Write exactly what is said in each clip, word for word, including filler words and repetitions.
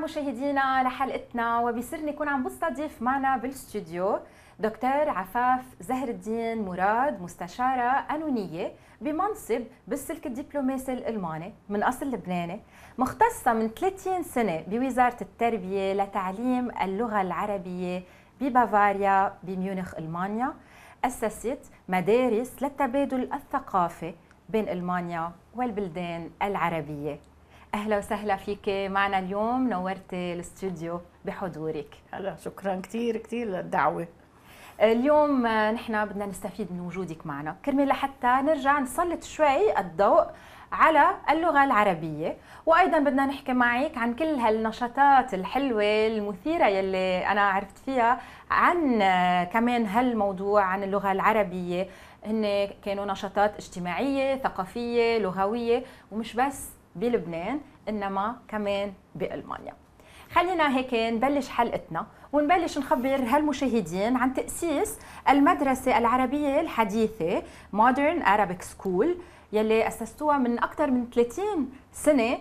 مشاهدينا لحلقتنا، وبيسرني يكون عم بستضيف معنا بالاستوديو دكتور عفاف زهر الدين مراد، مستشارة قانونية بمنصب بالسلك الدبلوماسي الألماني من أصل لبناني، مختصة من ثلاثين سنة بوزارة التربية لتعليم اللغة العربية ببافاريا بميونخ ألمانيا. أسست مدارس للتبادل الثقافي بين ألمانيا والبلدان العربية. أهلا وسهلا فيك معنا اليوم، نورتي الاستوديو بحضورك. هلا، شكرا كثير كثير للدعوة. اليوم نحن بدنا نستفيد من وجودك معنا كرمال لحتى نرجع نسلط شوي الضوء على اللغة العربية، وأيضا بدنا نحكي معك عن كل هالنشاطات الحلوة المثيرة يلي أنا عرفت فيها عن كمان هالموضوع عن اللغة العربية. هن كانوا نشاطات اجتماعية ثقافية لغوية، ومش بس بلبنان إنما كمان بألمانيا. خلينا هيك نبلش حلقتنا ونبلش نخبر هالمشاهدين عن تأسيس المدرسة العربية الحديثة Modern Arabic School يلي أسستوها من أكثر من ثلاثين سنة،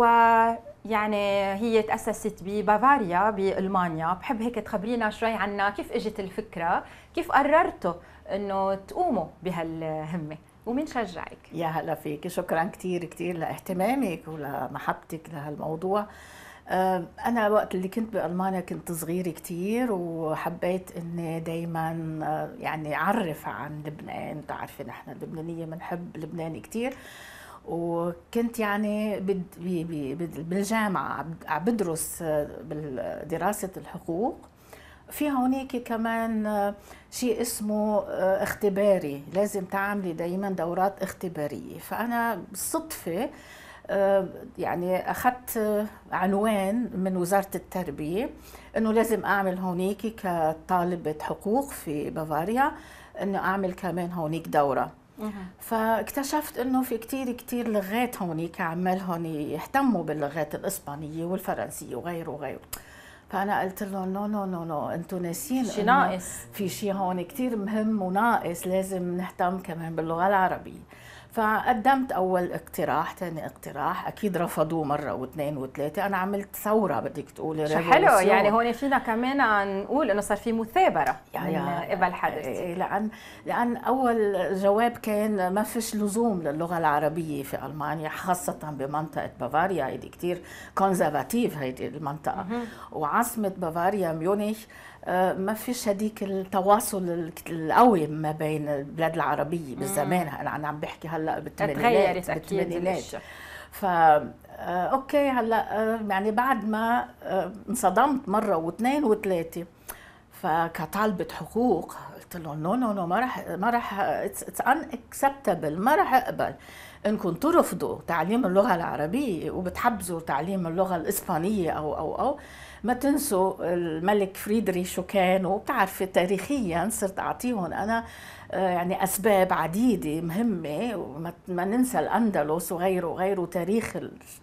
ويعني هي تأسست ببافاريا بألمانيا. بحب هيك تخبرينا شوي عنها، كيف اجت الفكرة، كيف قررتوا إنه تقوموا بهالهمة، ومين شجعك؟ يا هلا فيك، شكرا كثير كثير لاهتمامك ولمحبتك لهالموضوع. أنا وقت اللي كنت بألمانيا كنت صغيرة كتير، وحبيت إني دايما يعني أعرف عن لبنان. بتعرفي نحن اللبنانية بنحب لبنان كتير، وكنت يعني بالجامعة عم بدرس بدراسة الحقوق. في هونيك كمان شيء اسمه اختباري، لازم تعملي دايما دورات اختبارية. فأنا بالصدفة يعني أخذت عنوان من وزارة التربية أنه لازم أعمل هونيك كطالبة حقوق في بافاريا، أنه أعمل كمان هونيك دورة. فاكتشفت أنه في كتير كتير لغات هونيك عمالهم يهتموا باللغات الإسبانية والفرنسية وغيره وغيره. فأنا قلت لهم نو نو نو نو أنتوا ناسين شي ناقص، في شيء هون كتير مهم وناقص، لازم نهتم كمان باللغة العربية. فقدمت أول اقتراح، ثاني اقتراح، أكيد رفضوه مرة واثنين وثلاثة. أنا عملت ثورة بدك تقولي، حلو. يعني هون فينا كمان نقول إنه صار في مثابرة يعني من قبل حضرتك، لأن لأن أول جواب كان ما فيش لزوم للغة العربية في ألمانيا، خاصة بمنطقة بافاريا، هيدي كتير كونزرفاتيف هيدي المنطقة. وعاصمة بافاريا ميونخ ما فيش هديك التواصل القوي ما بين البلاد العربية بالزمان. أنا عم بحكي هلا بالثمانينات بالثمانينات ف اوكي. هلا يعني بعد ما انصدمت مره واثنين وثلاثه، فكطالبه حقوق قلت لهم نو نو نو ما راح ما راح اتس ان اكسبتبل، ما راح اقبل انكم ترفضوا تعليم اللغه العربيه وبتحبزوا تعليم اللغه الاسبانيه او او او ما تنسوا الملك فريدريش شو كان. وبتعرفي تاريخيا صرت اعطيهم انا يعني اسباب عديده مهمه، وما ننسى الاندلس وغيره وغيره، تاريخ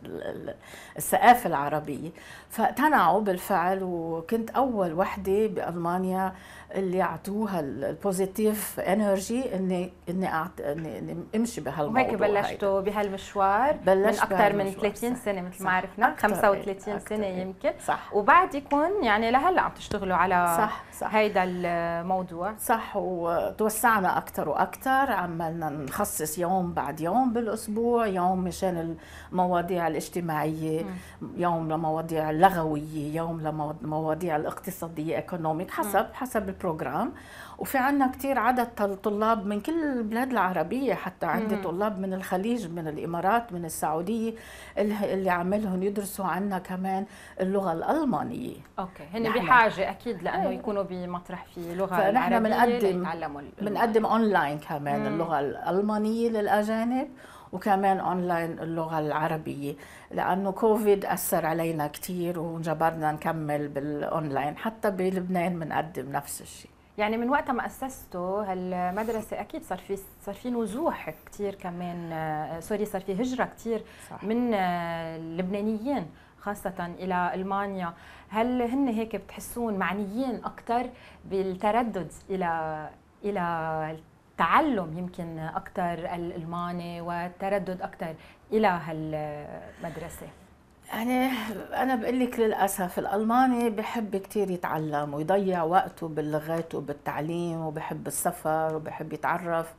الثقافه العربيه. فاقتنعوا بالفعل، وكنت اول وحده بالمانيا اللي اعطوها البوزيتيف انرجي اني اني أعط... اني, إني امشي بهالموضوع. وهيك بلشتوا بهالمشوار من اكثر من ثلاثين سنه مثل ما عرفنا، خمسة وثلاثين سنه يمكن. صح. وبعدكم يعني لهلا عم تشتغلوا على صح صح هيدا الموضوع. صح. وتوسعنا اكثر واكثر، عمالنا نخصص يوم بعد يوم بالاسبوع، يوم مشان المواضيع الاجتماعيه، م. يوم لمواضيع اللغويه، يوم لمواضيع الاقتصاديه ايكونوميك، حسب م. حسب البروجرام. وفي عنا كتير عدد طلاب من كل البلاد العربية، حتى عندي مم. طلاب من الخليج، من الإمارات، من السعودية، اللي عملهم يدرسوا عنا كمان اللغة الألمانية. أوكي، هن بحاجة أكيد لأنه ايه. يكونوا بمطرح في لغة فنحن العربية بنقدم بنقدم أونلاين كمان مم. اللغة الألمانية للأجانب، وكمان أونلاين اللغة العربية، لأنه كوفيد أثر علينا كتير وجبرنا نكمل بالأونلاين. حتى بلبنان بنقدم نفس الشيء. يعني من وقت ما أسستوا هالمدرسة أكيد صار في صار في نزوح كتير كمان، سوري صار في هجرة كتير صح. من اللبنانيين خاصة إلى ألمانيا. هل هن هيك بتحسون معنيين أكثر بالتردد إلى إلى التعلم يمكن أكثر الألماني، والتردد أكثر إلى هالمدرسة؟ يعني أنا بقول لك للأسف الألماني بحب كتير يتعلم ويضيع وقته باللغات وبالتعليم، وبحب السفر وبحب يتعرف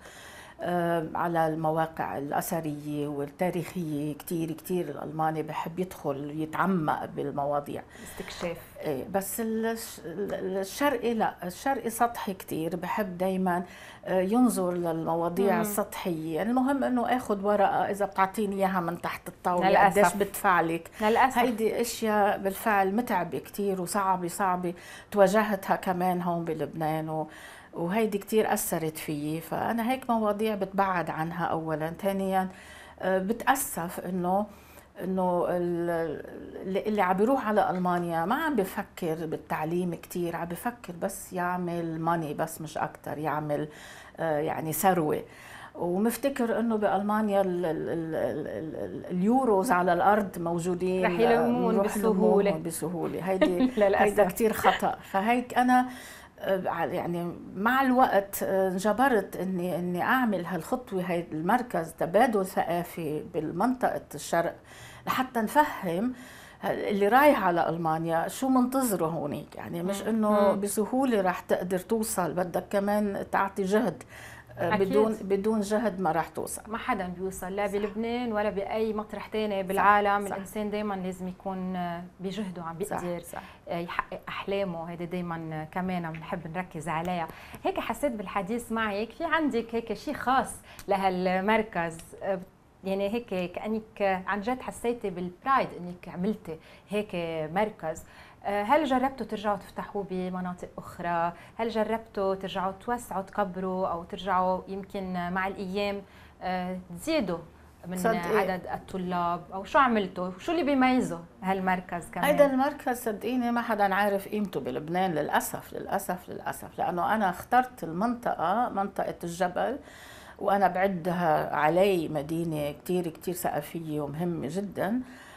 آه، على المواقع الأثرية والتاريخية. كتير كتير الألماني بحب يدخل يتعمق بالمواضيع، استكشاف. إيه، بس الش- الشرقي لا، الشرقي سطحي كتير، بحب دايما آه، ينظر للمواضيع مم. السطحية. يعني المهم انه اخذ ورقة اذا بتعطيني اياها من تحت الطاولة للأسف. قديش بتفعلك. للأسف. هيدي اشياء بالفعل متعبة كتير وصعبة صعبة، تواجهتها كمان هون بلبنان، و وهيدي كتير أثرت فيي. فأنا هيك مواضيع بتبعد عنها أولا. ثانيا آه، بتأسف إنه انه ال- اللي اللي عم بيروح على المانيا ما عم بفكر بالتعليم كتير، عم بفكر بس يعمل ماني، بس مش اكتر، يعمل آه، يعني ثروه. ومفتكر انه بالمانيا ال ال ال ال ال اليوروز على الارض موجودين، رح يلمون نروح بسهولة. نلموهم بسهوله. هيدي للأسف. هيدا كتير خطا. فهيك انا آه، يعني مع الوقت آه، انجبرت اني اني اعمل هالخطوه، هي المركز تبادل ثقافي بالمنطقه الشرق، لحتى نفهم اللي رايح على المانيا شو منتظره هونيك. يعني مش انه بسهوله رح تقدر توصل، بدك كمان تعطي جهد. آه، أكيد. بدون بدون جهد ما رح توصل. ما حدا بيوصل لا بلبنان ولا باي مطرح تاني بالعالم. صح. الانسان دائما لازم يكون بجهده عم بيقدر صح. صح. يحقق احلامه. هيدا دائما كمان بنحب نركز عليها. هيك حسيت بالحديث معك في عندك هيك شيء خاص لهالمركز، يعني هيك كانك عن جد حسيتي بالبرايد انك عملتي هيك مركز. هل جربتوا ترجعوا تفتحوه بمناطق أخرى؟ هل جربتوا ترجعوا توسعوا تكبروا أو ترجعوا يمكن مع الأيام تزيدوا من صدقي. عدد الطلاب؟ أو شو عملتوا؟ شو اللي بيميزه هالمركز كمان؟ هيدا المركز صدقيني ما حدا عارف قيمته بلبنان، للأسف للأسف للأسف، لأنه أنا اخترت المنطقة، منطقة الجبل، وأنا بعدها علي مدينة كتير كتير ثقافية ومهمة جدا.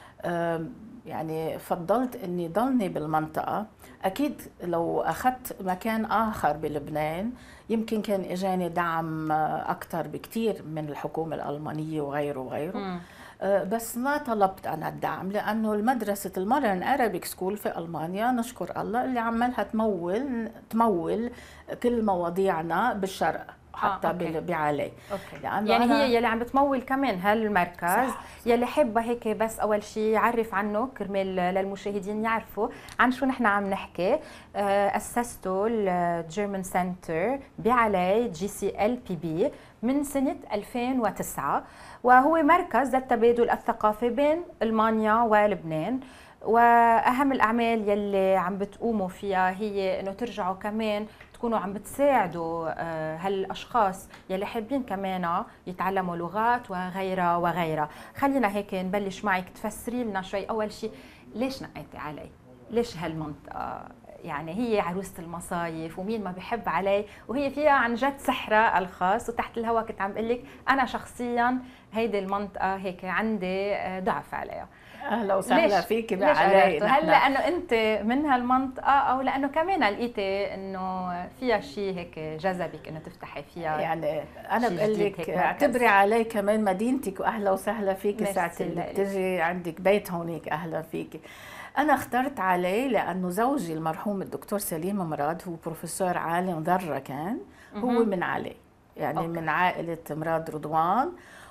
يعني فضلت اني ضلني بالمنطقة. اكيد لو اخذت مكان اخر بلبنان يمكن كان اجاني دعم اكثر بكثير من الحكومة الالمانية وغيره وغيره. م. بس ما طلبت انا الدعم، لانه المدرسة المودرن ارابيك سكول في المانيا نشكر الله اللي عمالها تمول تمول كل مواضيعنا بالشرق حتى آه، بعلي. يعني هي يلي عم بتمول كمان هالمركز. صح. يلي حابه هيك بس اول شيء يعرف عنه كرمال للمشاهدين يعرفوا عن شو نحن عم نحكي. اسسته الجيرمان سنتر بعلي جي سي ال بي بي من سنه ألفين وتسعة، وهو مركز للتبادل الثقافي بين المانيا ولبنان. واهم الاعمال يلي عم بتقوموا فيها هي انه ترجعوا كمان تكونوا عم بتساعدوا هالاشخاص يلي حابين كمان يتعلموا لغات وغيرها وغيرها. خلينا هيك نبلش معك تفسري لنا شوي. اول شيء ليش نقيتي علي؟ ليش هالمنطقه؟ يعني هي عروسة المصايف ومين ما بحب علي، وهي فيها عن جد سحرها الخاص. وتحت الهواء كنت عم بقول لك انا شخصيا هيدي المنطقه هيك عندي ضعف عليها. اهلا وسهلا فيكي بعلي. هل لانه انت من هالمنطقه او لانه كمان لقيتي انه فيها شيء هيك جذبك انه تفتحي فيها؟ يعني انا بقول لك اعتبري علي كمان مدينتك، واهلا وسهلا فيكي ساعه اللي بتجي عندك بيت هونيك، اهلا فيكي. أنا اخترت علي لأنه زوجي المرحوم الدكتور سليم مراد هو بروفيسور عالم ذرة، كان هو من علي، يعني أوكي. من عائلة مراد رضوان،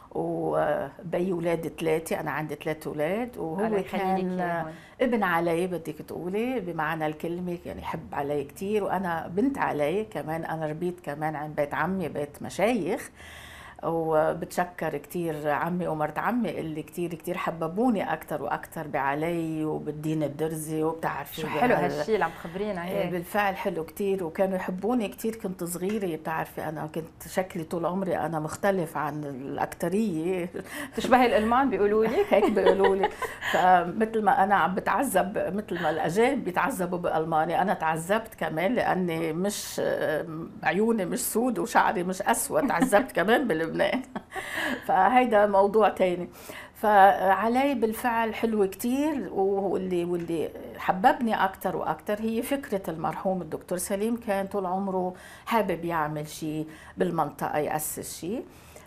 وبي ولاد ثلاثة، أنا عندي ثلاث أولاد، وهو كان ابن علي بدك تقولي بمعنى الكلمة، يعني يحب علي كتير. وأنا بنت علي كمان، أنا ربيت كمان عند بيت عمي بيت مشايخ، وبتشكر كتير عمي ومرت عمي اللي كتير كتير حببوني أكتر وأكتر بعلي وبالدين الدرزي. وبتعرفي شو حلو هالشيء اللي عم تخبرينا هيك. بالفعل حلو كتير، وكانوا يحبوني كتير. كنت صغيرة بتعرفي أنا كنت شكلي طول عمري أنا مختلف عن الأكترية، تشبهي الألمان بيقولوا لي هيك بيقولوا لي. فمثل ما أنا عم بتعذب مثل ما الأجانب بيتعذبوا بألمانيا، أنا تعذبت كمان لأني مش عيوني مش سود وشعري مش أسود، تعذبت كمان بلبنان. فهيدا موضوع تاني. فعلي بالفعل حلوة كتير، واللي واللي حببني أكتر وأكتر هي فكرة المرحوم الدكتور سليم. كان طول عمره حابب يعمل شيء بالمنطقة، يأسس شيء.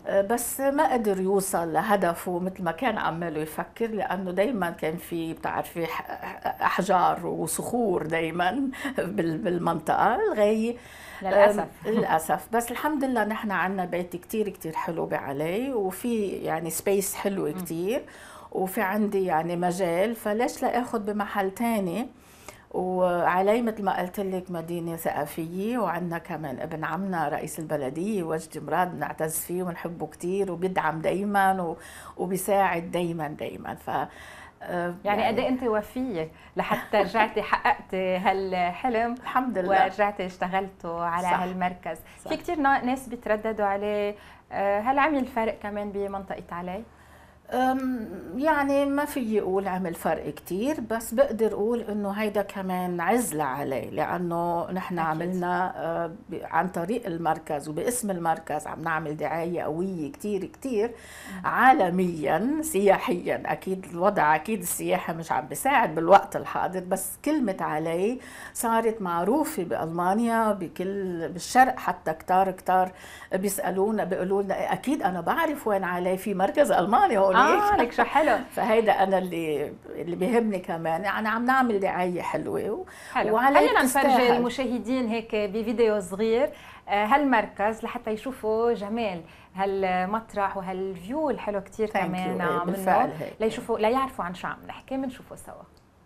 بس ما قدر يوصل لهدفه مثل ما كان عماله يفكر، لأنه دايما كان في بتعرفي أحجار وصخور دايما بالمنطقة لغاية للأسف. للأسف. بس الحمد لله نحن عنا بيت كتير كتير حلو بعلي، وفي يعني سبيس حلو كتير، وفي عندي يعني مجال، فليش لا اخذ بمحل تاني. وعلي مثل ما قلت لك مدينه ثقافيه، وعندنا كمان ابن عمنا رئيس البلديه وجدي مراد بنعتز فيه ونحبه كثير، وبيدعم دائما وبيساعد دايما دائما. ف يعني قد ايه انت وفيه لحتى رجعتي حققتي هالحلم الحمد لله، ورجعتي اشتغلتوا على صح. هالمركز. صح. في كثير ناس بيترددوا عليه، هل عمل فرق كمان بمنطقه علي؟ يعني ما في اقول عمل فرق كتير، بس بقدر اقول انه هيدا كمان عزلة عليه، لانه نحن أكيد. عملنا عن طريق المركز وباسم المركز عم نعمل دعاية قوية كتير كتير عالميا سياحيا. اكيد الوضع اكيد السياحة مش عم بيساعد بالوقت الحاضر، بس كلمة علي صارت معروفة بالمانيا بكل بالشرق، حتى كتار كتار بيسالونا بيقولوا لنا اكيد انا بعرف وين علي، في مركز المانيا هون. اه لك شو حلو. فهيدا انا اللي اللي بيهمني كمان، يعني عم نعمل دعايه حلوه. حلو. خلينا نفرجي المشاهدين هيك بفيديو صغير هالمركز لحتى يشوفوا جمال هالمطرح وهالفيو الحلو كثير كمان منه، ليشوفوا ليعرفوا عن شو عم نحكي. بنشوفه سوا.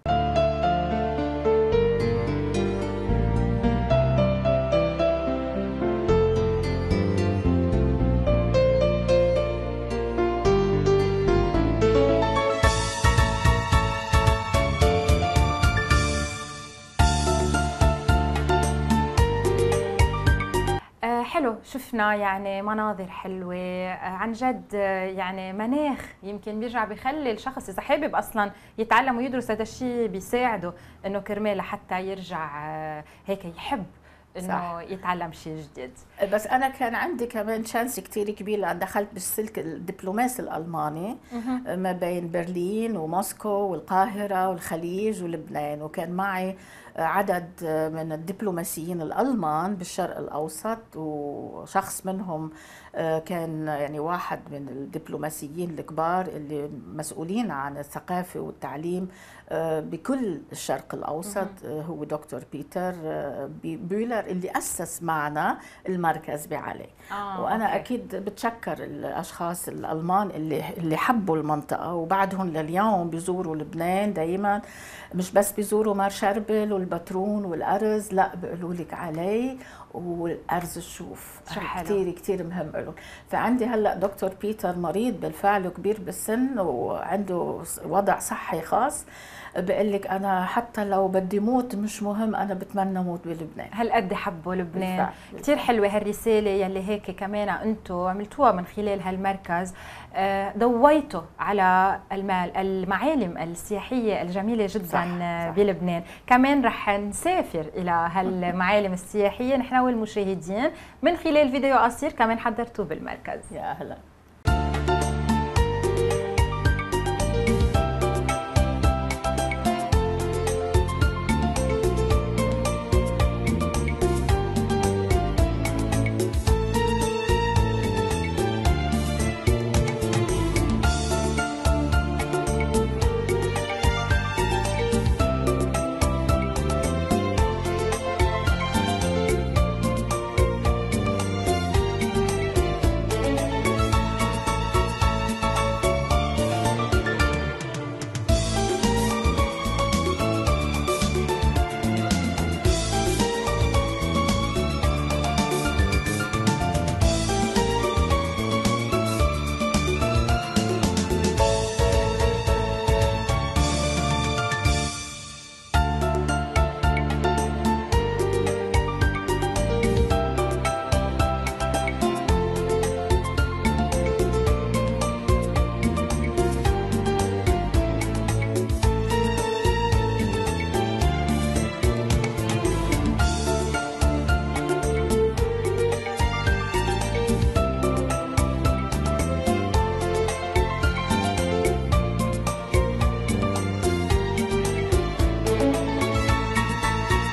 حلو، شفنا يعني مناظر حلوة عن جد، يعني مناخ يمكن بيرجع بيخلي الشخص إذا حابب أصلا يتعلم ويدرس هذا الشيء بيساعده إنه كرمال حتى يرجع هيك يحب إنه صح. يتعلم شيء جديد. بس أنا كان عندي كمان شانس كتير كبير لأن دخلت بالسلك الدبلوماسي الألماني ما بين برلين وموسكو والقاهرة والخليج ولبنان، وكان معي عدد من الدبلوماسيين الألمان بالشرق الأوسط، وشخص منهم كان يعني واحد من الدبلوماسيين الكبار اللي مسؤولين عن الثقافة والتعليم بكل الشرق الأوسط، هو دكتور بيتر بيولر اللي أسس معنا المركز بعلي. آه، وأنا أوكي. أكيد بتشكر الأشخاص الألمان اللي اللي حبوا المنطقة، وبعدهم لليوم بيزوروا لبنان دايما، مش بس بيزوروا مار شربل والبترون والأرز، لا بيقولوا لك علي والأرز الشوف كثير كثير مهم لهم. فعندي هلا دكتور بيتر مريض بالفعل كبير بالسن وعنده وضع صحي خاص، بقول لك انا حتى لو بدي موت مش مهم، انا بتمنى موت بلبنان. هالقد حبوا لبنان. كثير حلوه هالرساله يلي هيك كمان انتم عملتوها من خلال هالمركز، ضويتوا على المعالم السياحيه الجميله جدا صح صح. بلبنان. كمان رح نسافر الى هالمعالم السياحيه نحن والمشاهدين من خلال فيديو قصير كمان حضرتوه بالمركز. يا اهلا.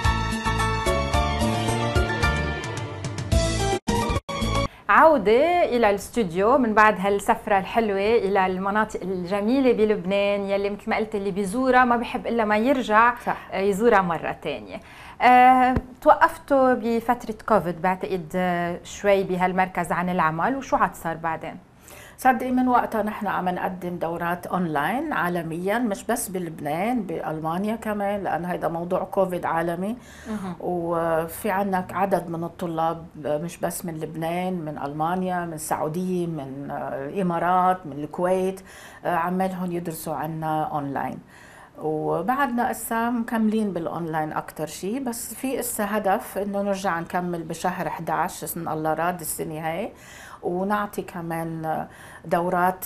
عودة الى الاستوديو من بعد هالسفره الحلوه الى المناطق الجميله بلبنان يلي مثل ما قلت اللي بيزورها ما بحب الا ما يرجع صح. يزورها مره ثانيه. أه، توقفتوا بفتره كوفيد بعتقد شوي بهالمركز عن العمل، وشو عاد صار بعدين؟ صدقي من وقتها نحن عم نقدم دورات اونلاين عالميا، مش بس بلبنان، بالمانيا كمان، لان هيدا موضوع كوفيد عالمي. وفي عندنا عدد من الطلاب مش بس من لبنان، من المانيا، من السعوديه، من الامارات، من الكويت، عمالهم يدرسوا عنا اونلاين. وبعدنا اسا مكملين بالاونلاين اكثر شيء، بس في اسا هدف انه نرجع نكمل بشهر احد عشر ان الله راد السنه هاي، ونعطي كمان دورات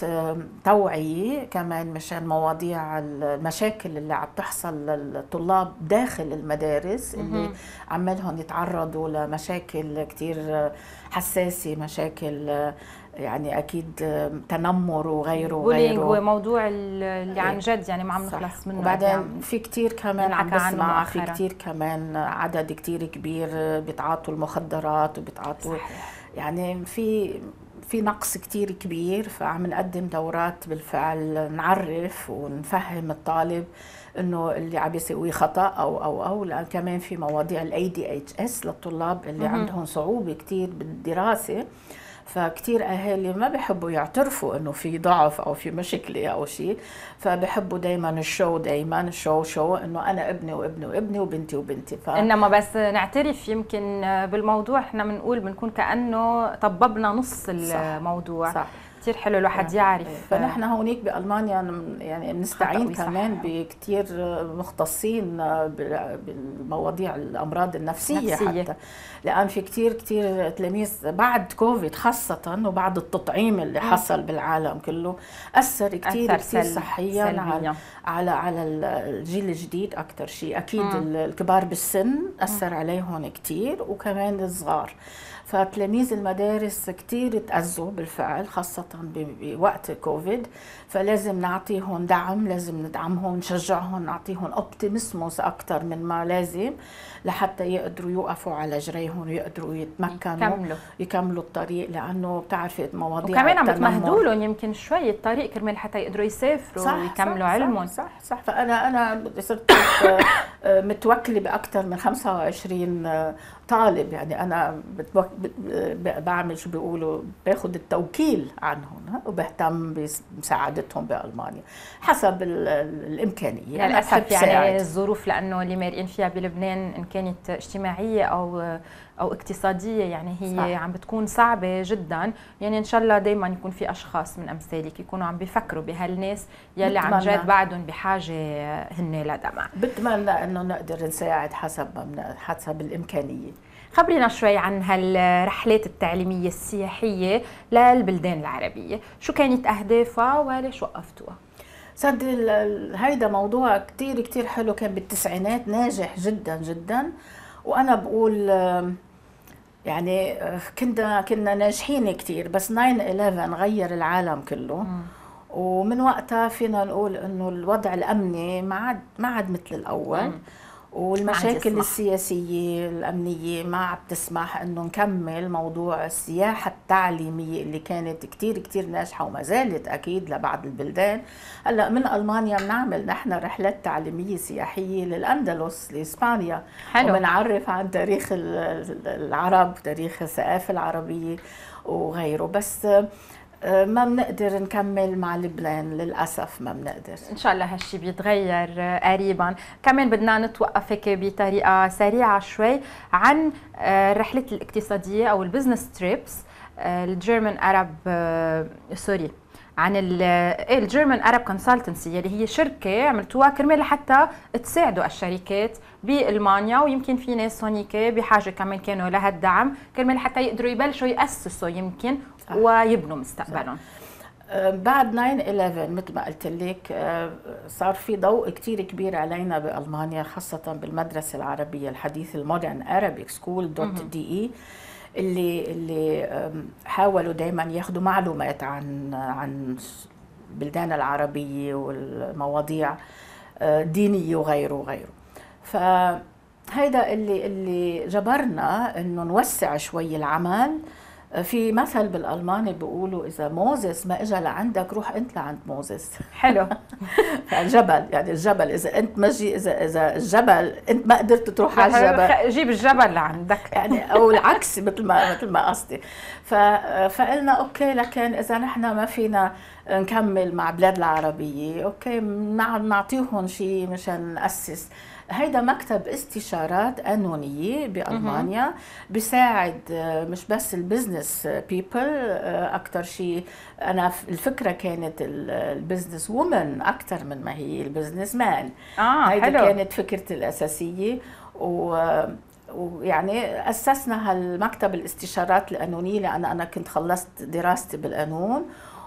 توعية كمان مشان مواضيع المشاكل اللي عم تحصل للطلاب داخل المدارس اللي عمالهم يتعرضوا لمشاكل كتير حساسة، مشاكل يعني اكيد تنمر وغيره وغيره وموضوع اللي عن جد يعني ما عم نخلص منه. وبعدين في كتير كمان عم بسمع في كتير كمان عدد كتير كبير بيتعاطوا المخدرات وبيتعاطوا، يعني في في نقص كتير كبير. فعم نقدم دورات بالفعل نعرف ونفهم الطالب انه اللي عم يسويه خطا او او او لان كمان في مواضيع الاي دي اتش اس للطلاب اللي عندهم صعوبه كتير بالدراسه. فكتير اهالي ما بيحبوا يعترفوا انه في ضعف او في مشكله او شيء، فبحبوا دائما الشو دائما الشو شو انه انا ابني وابني وابني وبنتي وبنتي. ف... انما بس نعترف يمكن بالموضوع احنا بنقول بنكون كانه طببنا نص الموضوع. صح. كثير حلو الواحد يعرف. فنحن هونيك بالمانيا يعني بنستعين كمان بكثير مختصين بالمواضيع الامراض النفسيه نفسية. حتى لان في كثير كثير تلاميذ بعد كوفيد خاصه وبعد التطعيم اللي م. حصل بالعالم كله اثر كثير كثير صحيا على على على الجيل الجديد اكثر شيء. اكيد م. الكبار بالسن اثر عليهم كثير وكمان الصغار. فتلاميذ المدارس كتير تأذوا بالفعل خاصة بوقت كوفيد، فلازم نعطيهم دعم، لازم ندعمهم نشجعهم نعطيهم اوبتيمسموس أكتر من ما لازم لحتى يقدروا يوقفوا على جريهم ويقدروا يتمكنوا يكملوا, يكملوا الطريق. لأنه بتعرفي مواضيع وكمان عم بتمهدوا لهم يمكن شوي الطريق كرمال حتى يقدروا يسافروا صح ويكملوا صح علمهم. صح صح, صح. فأنا أنا صرت متوكلة بأكثر من خمسة وعشرين طالب، يعني أنا بتوك... بعمل شو بيقولوا باخذ التوكيل عنهم وبهتم بمساعدتهم بألمانيا حسب الإمكانية. يعني للأسف يعني الظروف لأنه اللي مارقين فيها بلبنان إن كانت اجتماعية أو أو اقتصادية يعني هي صح. عم بتكون صعبة جدا. يعني إن شاء الله دايما يكون في أشخاص من أمثالك يكونوا عم بيفكروا بهالناس يلي عن جد بعدهم بحاجة هن لدمع. بتمنى إنه نقدر نساعد حسب ما حسب الإمكانية. خبرينا شوي عن هالرحلات التعليمية السياحية للبلدان العربية، شو كانت أهدافها وليش وقفتوها؟ صدق هيدا موضوع كتير كتير حلو، كان بالتسعينات ناجح جدا جدا، وأنا بقول يعني كنا كنا ناجحين كتير، بس تسعة إحدى عشر غير العالم كله. م. ومن وقتها فينا نقول إنه الوضع الأمني ما عاد ما عاد مثل الأول. م. والمشاكل السياسية الأمنية ما عم تسمح إنه نكمل موضوع السياحة التعليمية اللي كانت كتير كتير ناجحة وما زالت أكيد لبعض البلدان. هلا من ألمانيا بنعمل نحن رحلات تعليمية سياحية للأندلس لإسبانيا، وبنعرف عن تاريخ العرب، تاريخ الثقافة العربية وغيره. بس ما بنقدر نكمل مع لبنان للأسف، ما بنقدر. إن شاء الله هالشي بيتغير قريبا. كمان بدنا نتوقف هيك بطريقة سريعة شوي عن الرحلة الاقتصادية أو البزنس تريبس الجيرمان أرب سوري عن الجيرمان أرب كونسلتنسي اللي هي شركة عملتوها كرمال لحتى تساعدوا الشركات بألمانيا، ويمكن في ناس هونيك بحاجة كمان كانوا لهالدعم كرمال حتى يقدروا يبلشوا يأسسوا يمكن صح. ويبنوا مستقبلهم. بعد تسعة إحدى عشر مثل ما قلت لك صار في ضوء كتير كبير علينا بألمانيا، خاصة بالمدرسة العربية الحديثة المودرن أرابيك سكول دوت دي إي اللي اللي حاولوا دائما ياخذوا معلومات عن عن البلدان العربية والمواضيع دينية وغيره وغيره. فهيدا اللي اللي جبرنا انه نوسع شوي العمل في مثل بالألماني بيقولوا إذا موزس ما إجا لعندك روح أنت لعند موزس. حلو. فالجبل يعني الجبل إذا أنت مجي إذا إذا الجبل أنت ما قدرت تروح على الجبل جيب الجبل لعندك يعني، أو العكس مثل ما مثل ما قصدي. فقلنا أوكي، لكن إذا نحن ما فينا نكمل مع بلاد العربية أوكي نعطيهم شيء مشان نأسس. هيدا مكتب استشارات قانونية بألمانيا بيساعد مش بس البزنس بيبل، أكتر شيء أنا الفكرة كانت البزنس وومن أكتر من ما هي البزنس مان. آه هيدا حلو. كانت فكرتي الأساسية. و ويعني أسسنا هالمكتب الاستشارات القانونية لأن أنا كنت خلصت دراستي بالقانون،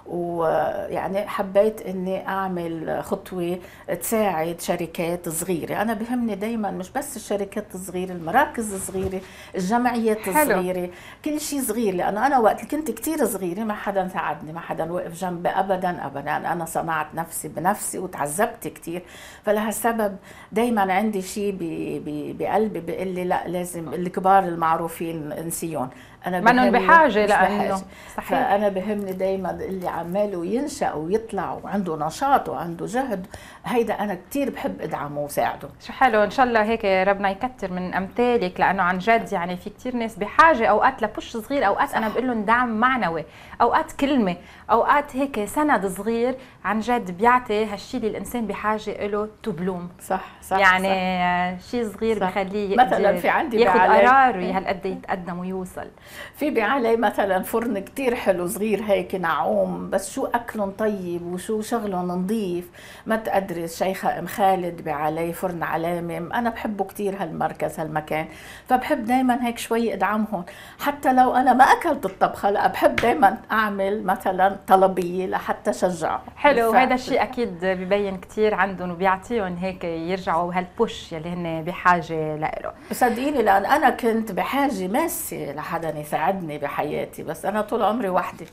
ويعني حبيت اني اعمل خطوه تساعد شركات صغيره. انا بهمني دائما مش بس الشركات الصغيره، المراكز الصغيره، الجمعيات الصغيره، كل شيء صغير، لانه انا وقت كنت كثير صغيره ما حدا ساعدني، ما حدا وقف جنبي ابدا ابدا. انا صنعت نفسي بنفسي وتعذبت كثير، فلهالسبب دائما عندي شيء بقلبي بيقول لي لا، لازم الكبار المعروفين انسيهم، انا منهم بحاجه لانه صحيح. فانا بهمني دائما اللي عماله ينشا ويطلع وعنده نشاط وعنده جهد، هيدا انا كثير بحب ادعمه وساعده. شو حلو، ان شاء الله هيك ربنا يكتر من امثالك، لانه عن جد يعني في كثير ناس بحاجه اوقات لبوش صغير، اوقات صح. انا بقول لهم دعم معنوي، اوقات كلمه، اوقات هيك سند صغير عن جد بيعطي هالشيء اللي الانسان بحاجه له تو بلوم. صح صح يعني شيء صغير بخليه مثلا في عندي ياخذ قرار وهالقد يتقدم ويوصل. في بعلي مثلا فرن كتير حلو صغير هيك نعوم، بس شو اكلهم طيب وشو شغلهم نظيف ما تقدري. شيخة ام خالد بعلي فرن علامه، انا بحبه كتير هالمركز هالمكان، فبحب دائما هيك شوي ادعمهم حتى لو انا ما اكلت الطبخه، لا بحب دائما اعمل مثلا طلبيه لحتى شجعهم. حلو، وهذا الشيء اكيد ببين كتير عندهم وبيعطيهم هيك يرجعوا هالبوش يلي هن بحاجه له. صدقيني لان انا كنت بحاجه ماسه لحدا يساعدني بحياتي، بس انا طول عمري وحدي.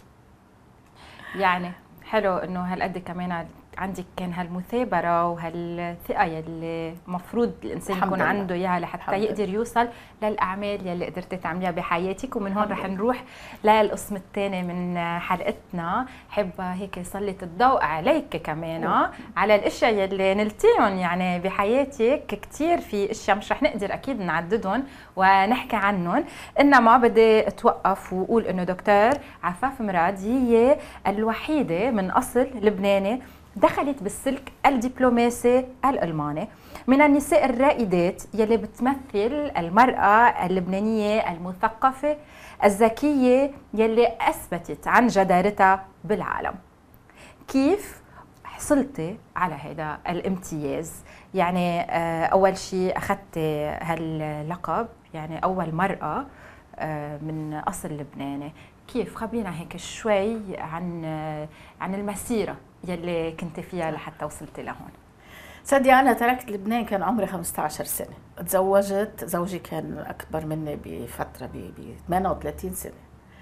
يعني حلو انه هالقد كمان عندك كان هالمثابره وهالثقه يلي المفروض الانسان يكون لله. عنده اياها لحتى يقدر يوصل للاعمال يلي قدرتي تعمليها بحياتك. ومن هون رح نروح للقسم الثاني من حلقتنا، حابه هيك سلط الضوء عليك كمان أوه. على الاشياء يلي نلتيهم يعني بحياتك. كثير في اشياء مش رح نقدر اكيد نعددهم ونحكي عنهم، انما بدي اتوقف واقول انه دكتور عفاف مراد هي الوحيده من اصل لبناني دخلت بالسلك الدبلوماسي الألماني، من النساء الرائدات يلي بتمثل المرأة اللبنانية المثقفة الذكية يلي أثبتت عن جدارتها بالعالم. كيف حصلتي على هذا الامتياز؟ يعني أول شيء أخذت هاللقب، يعني أول مرأة من أصل لبناني. كيف؟ خبرينا هيك شوي عن عن المسيرة يلي كنت فيها لحتى وصلتي لهون. صدقي أنا تركت لبنان كان عمري خمسة عشر سنة، تزوجت، زوجي كان أكبر مني بفترة ب ثمانية وثلاثين سنة،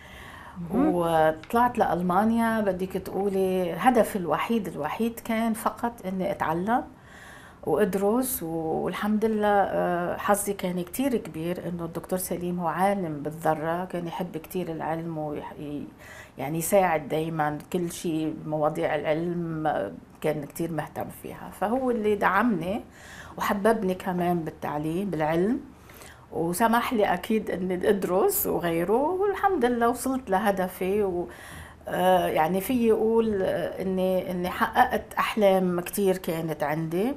وطلعت لألمانيا. بدك تقولي هدفي الوحيد الوحيد كان فقط إني أتعلم وأدرس، والحمد لله حظي كان كتير كبير إنه الدكتور سليم هو عالم بالذرة، كان يحب كتير العلم ويعني يعني يساعد دايما كل شيء مواضيع العلم كان كتير مهتم فيها، فهو اللي دعمني وحببني كمان بالتعليم بالعلم، وسمح لي أكيد إني أدرس وغيره، والحمد لله وصلت لهدفي. و يعني في أقول إني إني حققت أحلام كتير كانت عندي.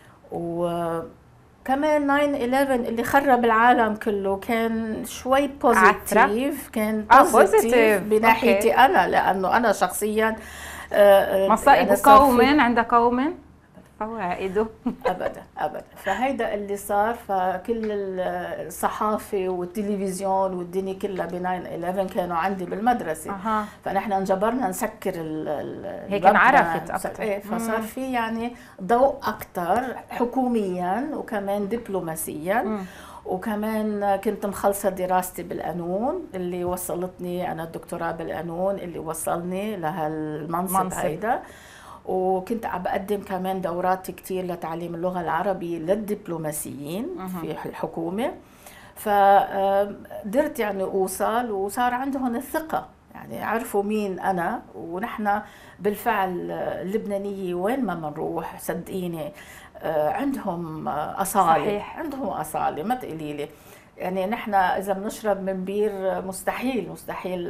وكمان تسعة إحداشر اللي خرب العالم كله كان شوي بوزيتيف، كان بوزيتيف بناحيتي أوكي. أنا لأنه أنا شخصيا مصائب قوم عند قوم فوائده ابدا ابدا. فهيدا اللي صار، فكل الصحافه والتلفزيون والدنيا كلها ب تسعة إحداشر كانوا عندي بالمدرسه. أه. فنحن انجبرنا نسكر ال هيك انعرفت اكثر. ايه، فصار في يعني ضوء اكثر حكوميا وكمان دبلوماسيا. مم. وكمان كنت مخلصه دراستي بالقانون اللي وصلتني، انا الدكتوراه بالقانون اللي وصلني لهالمنصب هيدا. وكنت عم بقدم كمان دورات كتير لتعليم اللغة العربية للدبلوماسيين في الحكومة. فقدرت يعني أوصل وصار عندهم الثقة، يعني عرفوا مين أنا. ونحن بالفعل اللبنانية وين ما بنروح صدقيني عندهم أصالة. صحيح. عندهم أصالة، ما تقولي لي يعني نحن إذا بنشرب من بير مستحيل مستحيل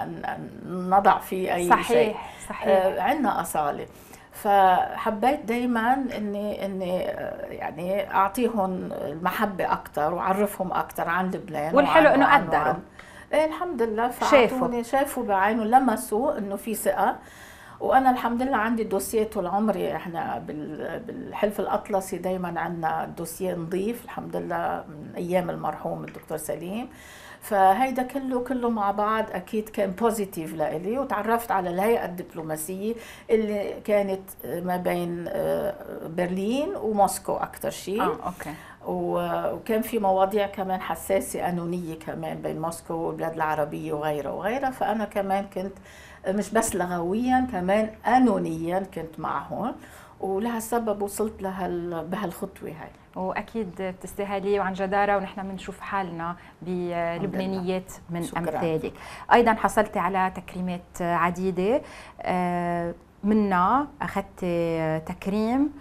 نضع فيه أي صحيح. شيء. صحيح. عندنا أصالة. فحبيت دايما اني اني يعني اعطيهم المحبه اكثر واعرفهم اكثر عن لبنان. والحلو انه قدروا. ايه الحمد لله، فاعطوني شافوا بعينه، لمسوا انه في ثقه. وانا الحمد لله عندي دوسيه طول عمري. احنا بالحلف الاطلسي دائما عندنا دوسيه نظيف الحمد لله من ايام المرحوم الدكتور سليم. فهيدا كله كله مع بعض اكيد كان بوزيتيف لإلي. وتعرفت على الهيئه الدبلوماسيه اللي كانت ما بين برلين وموسكو اكثر شيء. اه اوكي. وكان في مواضيع كمان حساسه قانونيه كمان بين موسكو والبلاد العربيه وغيرها وغيرها. فانا كمان كنت مش بس لغويا كمان قانونيا كنت معهم، ولهالسبب وصلت لهال بهالخطوه هاي. واكيد بتستاهلي وعن جداره، ونحن بنشوف حالنا بلبنانيات من امثالك. ايضا حصلتي على تكريمات عديده، منها اخذت تكريم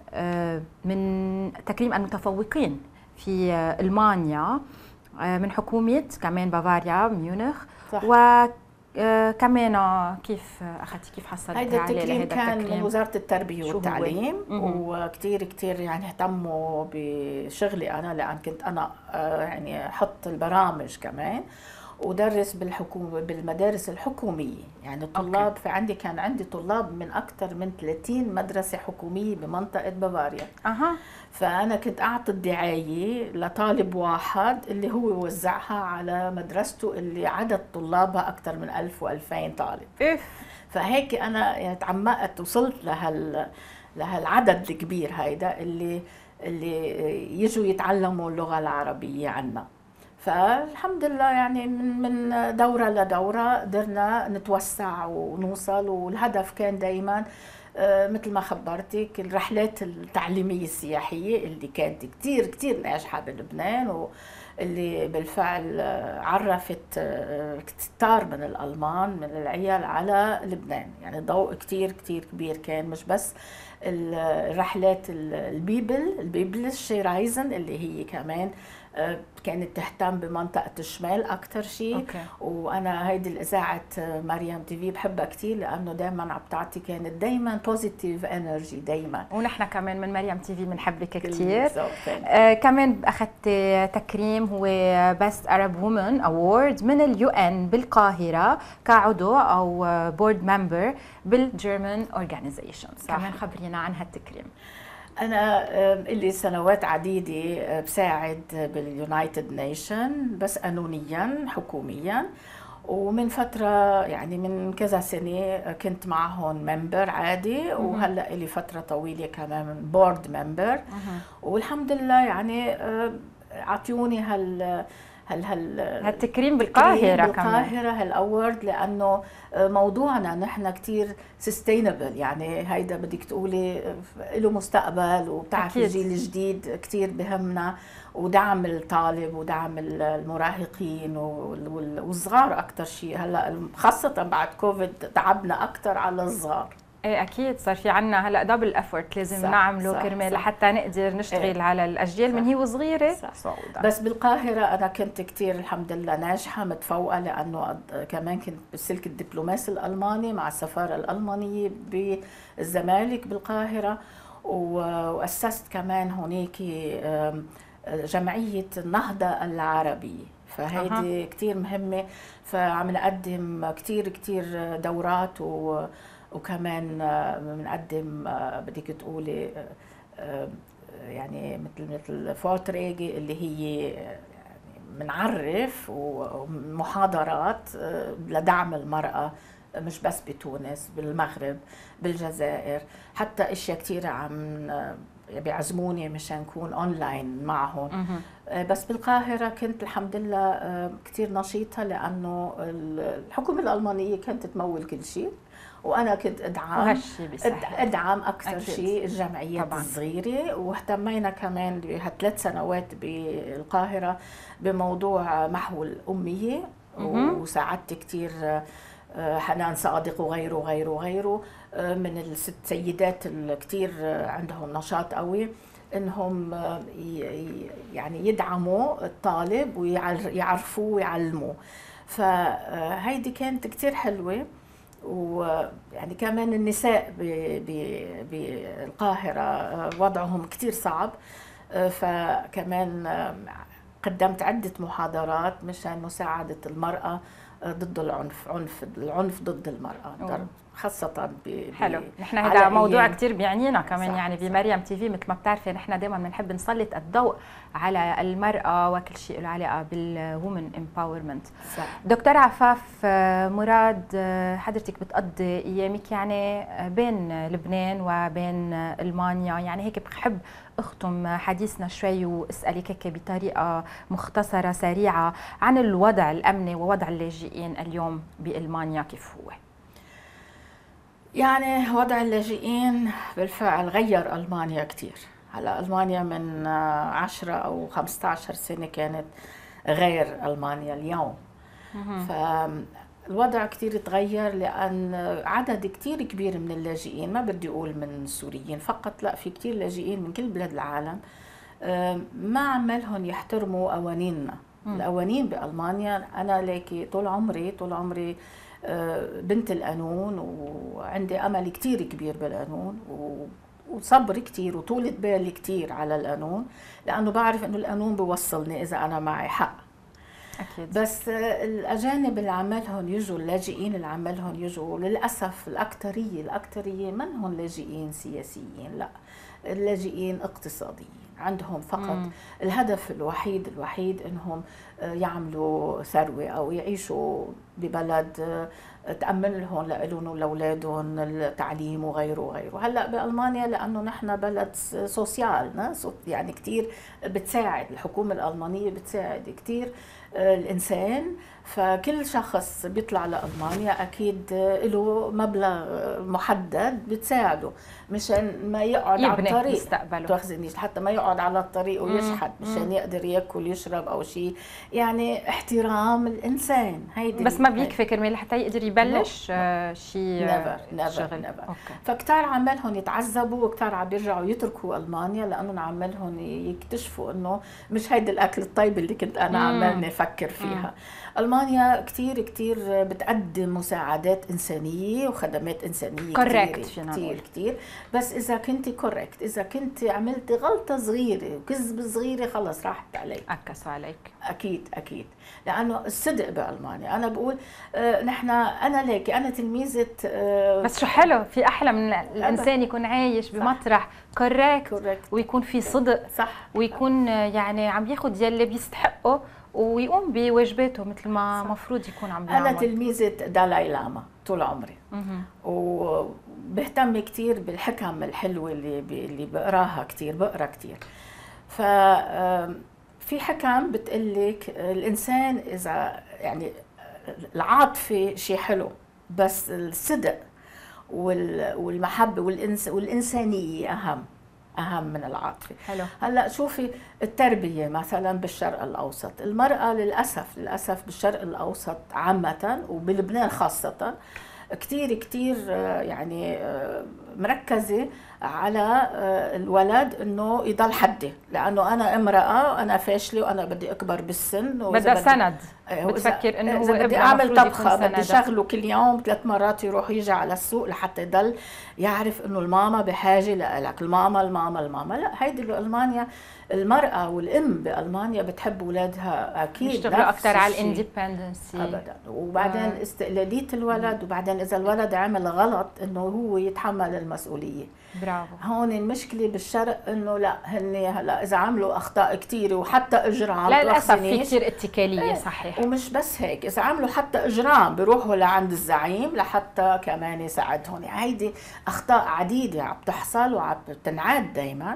من تكريم المتفوقين في المانيا من حكومه كمان بافاريا ميونخ. صح. و كمان كيف اخذتي كيف حصلتي عليه هيدا التكريم؟ كان من وزاره التربيه والتعليم، وكثير كثير يعني اهتموا بشغلي انا، لان كنت انا يعني احط البرامج كمان ودرس بالحكومه بالمدارس الحكوميه. يعني الطلاب في عندي كان عندي طلاب من اكثر من ثلاثين مدرسه حكوميه بمنطقه بافاريا. اها. فانا كنت اعطي الدعايه لطالب واحد اللي هو يوزعها على مدرسته اللي عدد طلابها اكثر من ألف وألفين طالب. إيه. فهيك انا يعني تعمقت وصلت لهال لهالعدد الكبير هيدا اللي اللي يجوا يتعلموا اللغه العربيه عنا. فالحمد لله يعني من دورة لدورة قدرنا نتوسع ونوصل. والهدف كان دايما مثل ما خبرتك الرحلات التعليمية السياحية اللي كانت كتير كتير ناجحة بلبنان، واللي بالفعل عرفت كتار من الألمان من العيال على لبنان. يعني ضوء كتير كتير كبير كان، مش بس الرحلات البيبل البيبل الشيرايزن اللي هي كمان كانت تهتم بمنطقة الشمال أكثر شيء. أوكي. وأنا هيدي الإذاعة مريم تي في بحبها كثير لأنه دائما عم بتعطي كانت دايما بوزيتيف انرجي دائما. ونحن كمان من مريم تي في بنحبك كثير. آه كمان أخذت تكريم هو بيست أرب وومن أوورد من اليو إن بالقاهرة كعضو أو بورد ممبر بالجيرمان أورجانيزيشنز. كمان خبرينا عن هالتكريم. أنا اللي سنوات عديدة بساعد باليونايتد نيشن بس قانونيا حكوميا، ومن فترة يعني من كذا سنة كنت معهم ممبر عادي، وهلا لي فترة طويلة كمان بورد ممبر. والحمد لله يعني عطيوني هال هل هل هالتكريم بالقاهرة كمان بالقاهرة هالأورد، لأنه موضوعنا نحن كتير سستينبل. يعني هيدا بدك تقولي له مستقبل، وبتعرفي الجيل الجديد كتير بهمنا، ودعم الطالب ودعم المراهقين والصغار أكتر شيء. هلا خاصة بعد كوفيد تعبنا أكتر على الصغار. ايه اكيد صار في عنا هلا دبل افورت لازم نعمله كرمال لحتى نقدر نشتغل ايه على الاجيال صح من هي وصغيره. صح. بس بالقاهره انا كنت كثير الحمد لله ناجحه متفوقه، لانه كمان كنت بالسلك الدبلوماسي الالماني مع السفاره الالمانيه بالزمالك بالقاهره، واسست كمان هونيك جمعيه النهضه العربيه. فهيدي كثير مهمه. فعم نقدم كثير كثير دورات، و وكمان بنقدم بدك تقولي يعني مثل مثل فورتريجي اللي هي يعني بنعرف، ومحاضرات لدعم المرأة مش بس بتونس، بالمغرب، بالجزائر، حتى اشياء كثيرة عم بيعزموني مشان نكون اونلاين معهم. بس بالقاهرة كنت الحمد لله كثير نشيطة، لأنه الحكومة الألمانية كانت تمول كل شيء، وانا كنت ادعم وهالشيء بيسهل. ادعم اكثر شيء الجمعيات طبعاً. الصغيره، واهتمينا كمان بهالثلاث سنوات بالقاهره بموضوع محو الاميه، وساعدت كثير حنان صادق وغيره وغيره وغيره من الست سيدات اللي كثير عندهم نشاط قوي انهم يعني يدعموا الطالب ويعرفوه ويعلموه. فهيدي كانت كثير حلوه. ويعني كمان النساء بالقاهره وضعهم كثير صعب، فكمان قدمت عده محاضرات مشان مساعده المراه ضد العنف، عنف العنف ضد المراه خاصة ب حلو. نحن هذا موضوع كثير بيعنينا كمان. صح. يعني بمريم تي في مثل ما بتعرفي نحن دائما بنحب نسلط الضوء على المرأة وكل شيء له علاقة بالومن امباورمنت. دكتور عفاف مراد، حضرتك بتقضي ايامك يعني بين لبنان وبين المانيا، يعني هيك بحب اختم حديثنا شوي واسالك هيك بطريقة مختصرة سريعة عن الوضع الامني ووضع اللاجئين اليوم بالمانيا كيف هو. يعني وضع اللاجئين بالفعل غير ألمانيا كتير. هلا ألمانيا من عشرة أو خمسة عشر سنة كانت غير ألمانيا اليوم. فالوضع كتير تغير لأن عدد كتير كبير من اللاجئين، ما بدي أقول من السوريين فقط، لا، في كتير لاجئين من كل بلاد العالم ما عملهم يحترموا قوانيننا. القوانين بألمانيا، أنا ليكي طول عمري طول عمري بنت القانون، وعندي أمل كتير كبير بالقانون وصبر كتير وطولة بالي كتير على القانون، لأنه بعرف أنه القانون بيوصلني إذا أنا معي حق. أكيد. بس الأجانب اللي عمالهم يجوا، اللاجئين اللي عمالهم يجوا، للأسف الأكترية الأكترية منهم لاجئين سياسيين، لا، اللاجئين اقتصاديين. عندهم فقط مم. الهدف الوحيد الوحيد انهم يعملوا ثروه او يعيشوا ببلد تامن لهم لهم ولاولادهم التعليم وغيره وغيره. هلا بالمانيا لانه نحن بلد سوسيال، يعني كثير بتساعد الحكومه الالمانيه، بتساعد كثير الانسان، فكل شخص بيطلع لألمانيا أكيد له مبلغ محدد بتساعده مشان ما يقعد على الطريق مستقبله، حتى ما يقعد على الطريق ويشحت مشان يقدر ياكل يشرب أو شيء. يعني احترام الإنسان هيدي. بس ما بيكفي كرمال حتى يقدر يبلش شيء شغل. فكتار عمالهم يتعذبوا وكتار عم بيرجعوا يتركوا ألمانيا لأنه عمالهم يكتشفوا إنه مش هيدي الأكل الطيب اللي كنت أنا عمالني أفكر فيها. ألمانيا كتير كتير بتقدم مساعدات إنسانية وخدمات إنسانية كتير كتير كتير، بس إذا كنت كوركت، إذا كنت عملت غلطة صغيرة وكذب صغيرة خلص راحت عليك، أكس عليك. أكيد أكيد، لأنه الصدق بألمانيا. أنا بقول آه نحن أنا ليكي أنا تلميذة آه بس شو حلو، في أحلى من الإنسان يكون عايش بمطرح كوركت ويكون في صدق، صح، ويكون يعني عم ياخد يلي بيستحقه ويقوم بواجباته مثل ما مفروض يكون عم بيعمل. أنا تلميذة دالاي لاما طول عمري، وبهتم كتير بالحكم الحلوة اللي اللي بقراها كتير، بقرا كتير. ففي حكم بتقلك الإنسان إذا يعني العاطفة شيء حلو، بس الصدق والمحبة والإنس والإنسانية أهم أهم من العاطفة. حلو. هلا شوفي التربية مثلا بالشرق الأوسط، المرأة للأسف للأسف بالشرق الأوسط عامة وبلبنان خاصة كتير كتير يعني مركزة على الولد انه يضل حدي، لانه انا امرأة انا فاشلة وانا بدي اكبر بالسن، بدها سند. بتفكر انه هو بدي اعمل طبخة بدي شغله كل يوم ثلاث مرات يروح يجي على السوق لحتى يضل يعرف انه الماما بحاجة لك، الماما الماما الماما. لا، هيدي بألمانيا المرأة والام بألمانيا بتحب اولادها اكيد، يشتغلوا اكثر على الاندبندنسي ابدا، وبعدين آه. استقلالية الولد، وبعدين اذا الولد عمل غلط انه هو يتحمل المسؤولية. برافو. هون المشكله بالشرق انه لا، هن هلا اذا عملوا اخطاء كثيره وحتى اجرام، للاسف في كثير اتكاليه. ايه. صحيح. ومش بس هيك، اذا عملوا حتى اجرام بيروحوا لعند الزعيم لحتى كمان يساعدهم. يعني هيدي اخطاء عديده عم تحصل وعم تنعاد دائما.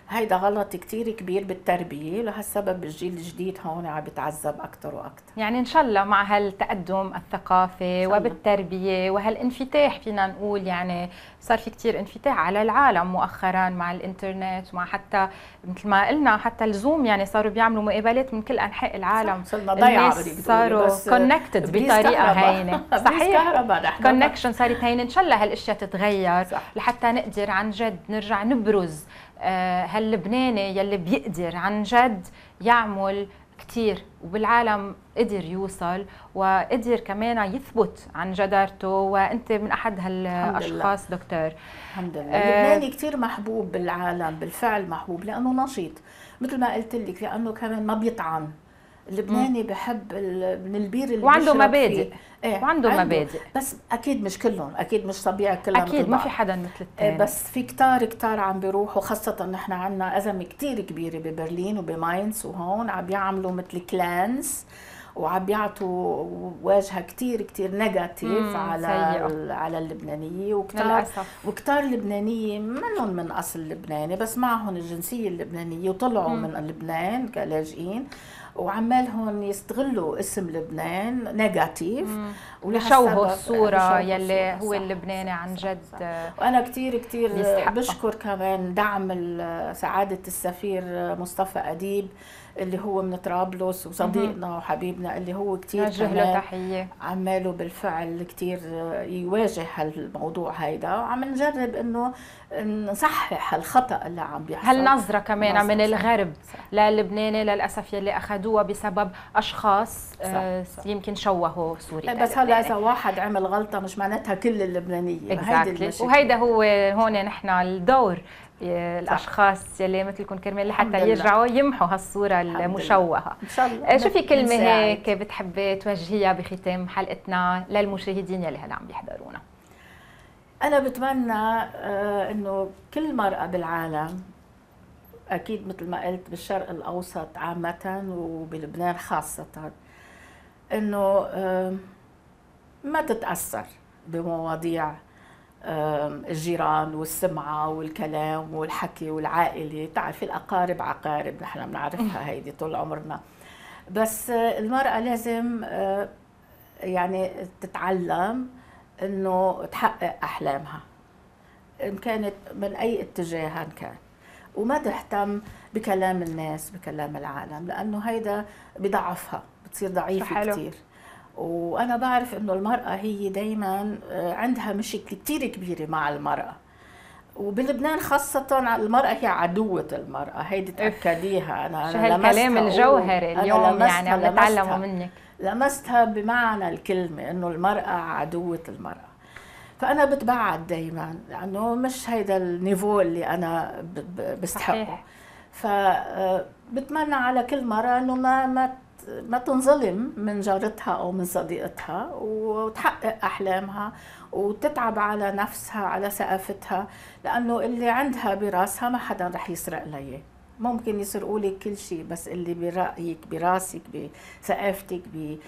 هيدا غلط كتير كبير بالتربية، لهالسبب الجيل الجديد هون عم بيتعذب أكتر وأكتر. يعني إن شاء الله مع هالتقدم الثقافي وبالتربية وهالانفتاح، فينا نقول يعني صار في كتير انفتاح على العالم مؤخرا مع الانترنت ومع حتى مثل ما قلنا حتى الزوم، يعني صاروا بيعملوا مقابلات من كل أنحاء العالم. صرنا ضيعة، صاروا كونكتد بطريقة هينة. صحيح، كونكشن صارت هينة. إن شاء الله هالاشياء تتغير صح. لحتى نقدر عن جد نرجع نبرز هاللبناني يلي بيقدر عن جد يعمل كتير وبالعالم قدر يوصل وقدر كمان يثبت عن جدارته، وانت من احد هالاشخاص دكتور. الحمد لله. اللبناني كتير محبوب بالعالم، بالفعل محبوب لانه نشيط مثل ما قلت لك، لانه كمان ما بيطعن. اللبناني بحب من البير اللي وعنده مبادئ. ايه وعنده مبادئ، بس اكيد مش كلهم، اكيد مش طبيعي كلهم، اكيد ما في حدا مثل الثاني. بس في كتار كتار عم بيروحوا، خاصه نحن عندنا ازمه كتير كبيره ببرلين وبماينز، وهون عم بيعملوا مثل كلانس وعم بيعطوا واجهه كتير كتير نيجاتيف على على اللبنانيه، وكتار وكتار لبنانيه منهم من اصل لبناني بس معهم الجنسيه اللبنانيه وطلعوا مم. من لبنان كلاجئين، وعمالهم يستغلوا اسم لبنان نيجاتيف ويشوهوا الصورة يلي هو اللبناني عن جد. صح. وأنا كتير كتير بشكر كمان دعم سعادة السفير مصطفى أديب اللي هو من طرابلس وصديقنا وحبيبنا، اللي هو كتير له تحية عماله بالفعل كتير يواجه هالموضوع هيدا، وعم نجرب انه نصحح الخطأ اللي عم بيحصل. هالنظرة كمان من الغرب للبناني للأسف يلي أخذوها بسبب أشخاص صح. صح. يمكن شوهوا صورة. بس هلا إذا واحد عمل غلطة مش معناتها كل اللبنانية. exactly. وهيدا هو هون نحن الدور الاشخاص يلي مثلكم كرمال لحتى يرجعوا يمحوا هالصوره المشوهه. ان شاء الله. شو في كلمه هيك بتحبي توجهيها بختام حلقتنا للمشاهدين يلي هلا عم بيحضرونا؟ انا بتمنى انه كل مرأة بالعالم، اكيد مثل ما قلت بالشرق الاوسط عامه وبلبنان خاصه، انه ما تتاثر بمواضيع الجيران والسمعة والكلام والحكي والعائلة. تعرفي الأقارب عقارب، نحن بنعرفها هيدي طول عمرنا، بس المرأة لازم يعني تتعلم إنه تحقق أحلامها إن كانت من أي اتجاه كان، وما تهتم بكلام الناس بكلام العالم، لأنه هيدا بضعفها، بتصير ضعيفة كتير. وأنا بعرف إنه المرأة هي دايماً عندها مشكلة كتير كبيرة مع المرأة، وبلبنان خاصة المرأة هي عدوة المرأة، هيدي تأكديها. أنا شو هالكلام الجوهري اليوم يعني عم نتعلمه منك. لمستها بمعنى الكلمة إنه المرأة عدوة المرأة، فأنا بتبعد دايماً لأنه مش هيدا النيفو اللي أنا بستحقه. فبتمنى على كل مرة إنه ما ما ما تنظلم من جارتها أو من صديقتها، وتحقق أحلامها وتتعب على نفسها على ثقافتها، لأنه اللي عندها براسها ما حدا رح يسرق لها. ممكن يسرقوا لك كل شيء، بس اللي برأيك براسك بثقافتك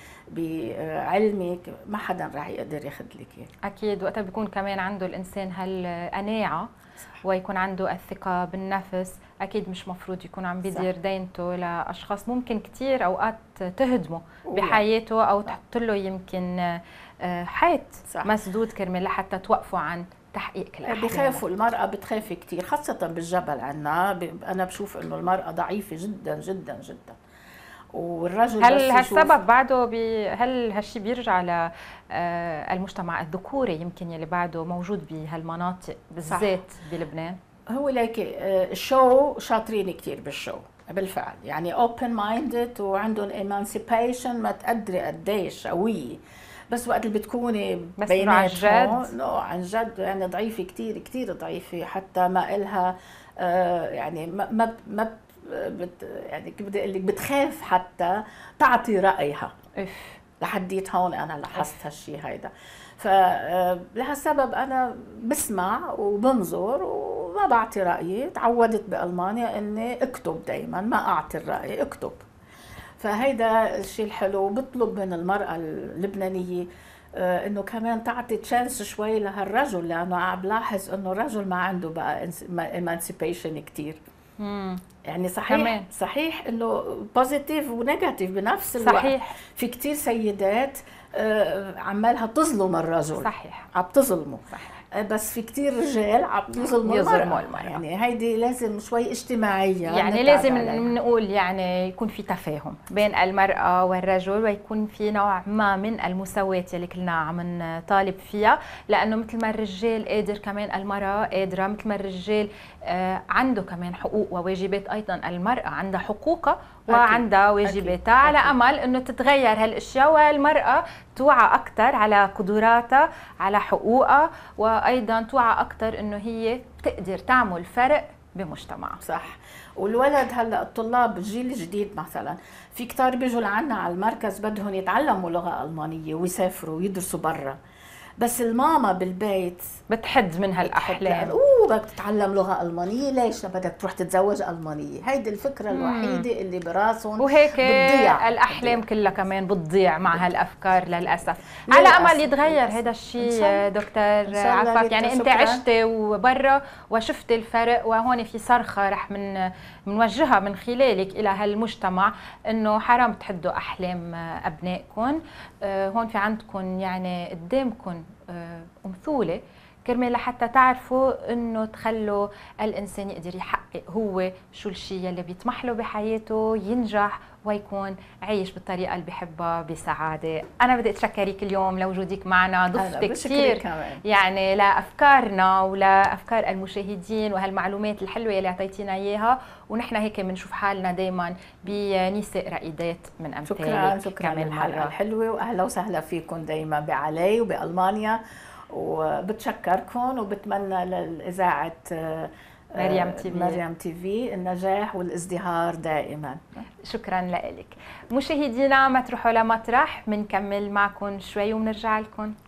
بعلمك ما حدا رح يقدر ياخذ لك اياه. أكيد وقتها بيكون كمان عنده الإنسان هالقناعة ويكون عنده الثقة بالنفس. أكيد مش مفروض يكون عم بيدير دينته لأشخاص ممكن كتير أوقات تهدمه بحياته أو تحط له يمكن حيط مسدود كرمال لحتى توقفوا عن تحقيق الأحلام. بخافوا، المرأة بتخاف كتير خاصة بالجبل عندنا. أنا بشوف إنه المرأة ضعيفة جدا جدا جدا، والرجل هل هالسبب بعده بي هل هالشيء بيرجع للمجتمع الذكوري يمكن يلي بعده موجود بهالمناطق بالذات بلبنان؟ هو ليك الشو شاطرين كتير بالشو بالفعل، يعني open minded وعندهم emancipation ما تقدري قديش قوية، بس وقت اللي بتكوني بيناتهم نو عن جد يعني ضعيفة كتير كتير ضعيفة، حتى ما إلها آه يعني ما ما, ما بت يعني كيف بدي اقول لك بتخاف حتى تعطي رايها. اف لحديت هون انا لاحظت هالشيء هيدا. فلهالسبب انا بسمع وبنظر وما بعطي رايي. تعودت بالمانيا اني اكتب دائما، ما اعطي الراي، اكتب. فهيدا الشيء الحلو. بطلب من المراه اللبنانيه انه كمان تعطي تشانس شوي لهالرجل، لانه عم بلاحظ انه الرجل ما عنده بقى ايمانسيبيشن كثير. مم. يعني صحيح كمان. صحيح انه بوزيتيف ونيجاتيف بنفس الوقت. صحيح. في كتير سيدات آه، عمالها تظلم الرجل، صحيح. عم تظلمه. صحيح. بس في كتير رجال عم يظلموا يظلموا المرأة. المرأة. يعني هيدي لازم شوي اجتماعية، يعني نتعب لازم عليها. نقول يعني يكون في تفاهم بين المرأة والرجل، ويكون في نوع ما من المساواة اللي كلنا عم نطالب فيها، لأنه مثل ما الرجال قادر كمان المرأة قادرة، مثل ما الرجال آه، عنده كمان حقوق وواجبات، أيضا المرأة عندها حقوقها وعندها واجباتها، على أكيد. أمل أنه تتغير هالأشياء والمرأة توعى أكثر على قدراتها، على حقوقها، وأيضا توعى أكثر أنه هي بتقدر تعمل فرق بمجتمعها. صح. والولد هلا الطلاب الجيل الجديد مثلا في كتار بيجوا لعنا على المركز بدهم يتعلموا لغه المانيه ويسافروا ويدرسوا برا، بس الماما بالبيت بتحد من هالاحلام. اوه بدك تتعلم لغه المانيه، ليش بدك تروح تتزوج المانيه؟ هيدي الفكره مم. الوحيده اللي براسهم، وهيك بتضيع الاحلام بتضيع. كلها كمان بتضيع مع هالافكار للاسف. للأسف. على امل يتغير للأسف. هذا إن الشيء شاء الله. دكتور شاء الله عفاف، لك. يعني انت شكراً. عشتي وبرا وشفت الفرق، وهون في صرخه رح من منوجهها من خلالك الى هالمجتمع انه حرام تحدوا احلام ابنائكم. هون في عندكم يعني قدامكم امثله كرمال لحتى تعرفوا انه تخلوا الانسان يقدر يحقق هو شو الشيء اللي بيطمح له بحياته، ينجح ويكون عايش بالطريقه اللي بيحبها بسعاده. انا بدي اتشكرك اليوم لوجودك معنا، ضفتي كثير يعني لافكارنا ولافكار المشاهدين وهالمعلومات الحلوه اللي اعطيتينا اياها، ونحن هيك بنشوف حالنا دائما بنساء رائدات من امثالك. شكرا شكرا للحلقه الحلوه، واهلا وسهلا فيكم دائما بعلي وبالمانيا، وبتشكركم وبتمنى للإذاعة مريم تي في مريم تي في النجاح والازدهار دائما. شكرا لك. مشاهدينا ما تروحوا لمطرح، بنكمل معكم شوي وبنرجع لكم.